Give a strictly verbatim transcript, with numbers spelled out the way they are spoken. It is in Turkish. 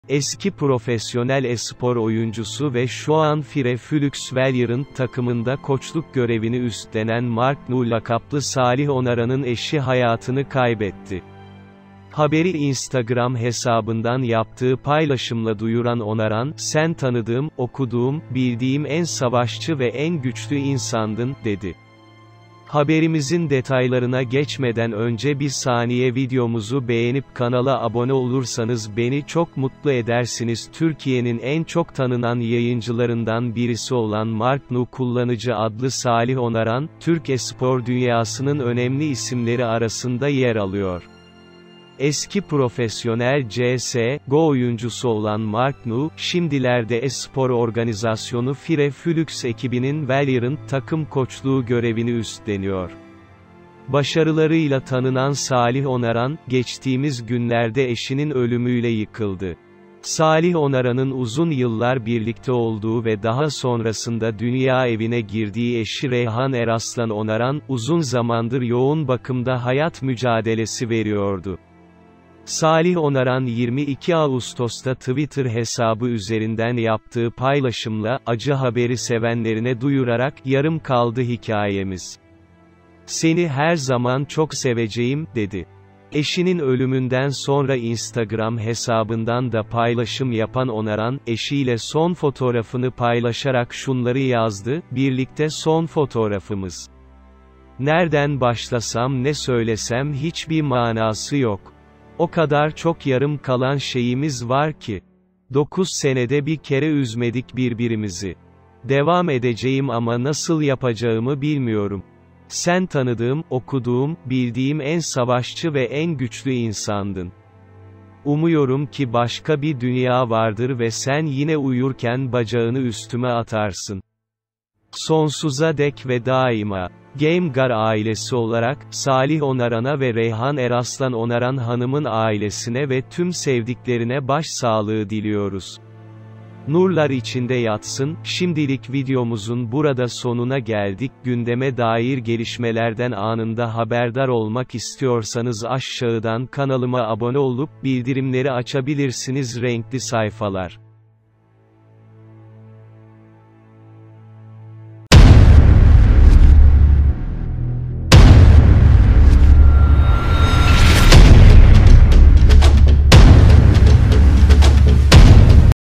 Eski profesyonel e-spor oyuncusu ve şu an Fire Flüxweiler'ın takımında koçluk görevini üstlenen Mark Nu lakaplı Salih Onaran'ın eşi hayatını kaybetti. Haberi Instagram hesabından yaptığı paylaşımla duyuran Onaran, "Sen tanıdığım, okuduğum, bildiğim en savaşçı ve en güçlü insandın," dedi. Haberimizin detaylarına geçmeden önce bir saniye videomuzu beğenip kanala abone olursanız beni çok mutlu edersiniz. Türkiye'nin en çok tanınan yayıncılarından birisi olan Mark Nu kullanıcı adlı Salih Onaran, Türk e-spor dünyasının önemli isimleri arasında yer alıyor. Eski profesyonel C S G O oyuncusu olan Mark Nu, şimdilerde e-spor organizasyonu Fire Flux ekibinin Weiler'ın takım koçluğu görevini üstleniyor. Başarılarıyla tanınan Salih Onaran, geçtiğimiz günlerde eşinin ölümüyle yıkıldı. Salih Onaran'ın uzun yıllar birlikte olduğu ve daha sonrasında dünya evine girdiği eşi Reyhan Eraslan Onaran, uzun zamandır yoğun bakımda hayat mücadelesi veriyordu. Salih Onaran yirmi iki Ağustos'ta Twitter hesabı üzerinden yaptığı paylaşımla, acı haberi sevenlerine duyurarak, "Yarım kaldı hikayemiz. Seni her zaman çok seveceğim," dedi. Eşinin ölümünden sonra Instagram hesabından da paylaşım yapan Onaran, eşiyle son fotoğrafını paylaşarak şunları yazdı: "Birlikte son fotoğrafımız. Nereden başlasam ne söylesem hiçbir manası yok. O kadar çok yarım kalan şeyimiz var ki. dokuz senede bir kere üzmedik birbirimizi. Devam edeceğim ama nasıl yapacağımı bilmiyorum. Sen tanıdığım, okuduğum, bildiğim en savaşçı ve en güçlü insandın. Umuyorum ki başka bir dünya vardır ve sen yine uyurken bacağını üstüme atarsın. Sonsuza dek ve daima." Gamegar ailesi olarak, Salih Onaran'a ve Reyhan Eraslan Onaran hanımın ailesine ve tüm sevdiklerine başsağlığı diliyoruz. Nurlar içinde yatsın. Şimdilik videomuzun burada sonuna geldik. Gündeme dair gelişmelerden anında haberdar olmak istiyorsanız aşağıdan kanalıma abone olup bildirimleri açabilirsiniz. Renkli sayfalar.